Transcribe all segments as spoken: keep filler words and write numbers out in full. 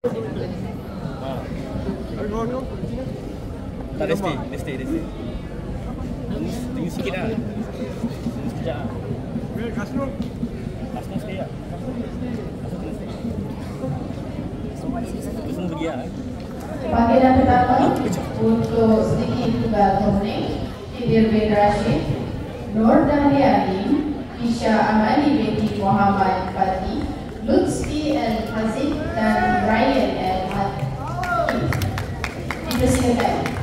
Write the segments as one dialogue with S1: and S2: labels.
S1: Tak ada stay, dia stay, dia stay. Tinggi sikit lah. Sekejap lah. Kasnul. Kasnul stay lah. Kasnul kena stay. Kasnul pergi lah.
S2: Panggilan pertama untuk Seligi Tunggal Kemuning, Khidr bin Rashid, Nur Dahlia, Qisya Amali binti Muhammad Fatih, Lutfil Al-Hazid dan Rayyan Al-Hazid. Dipersilakan.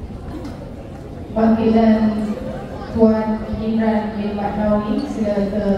S2: Panggilan Tuan Khidr bin Maknawi sila ke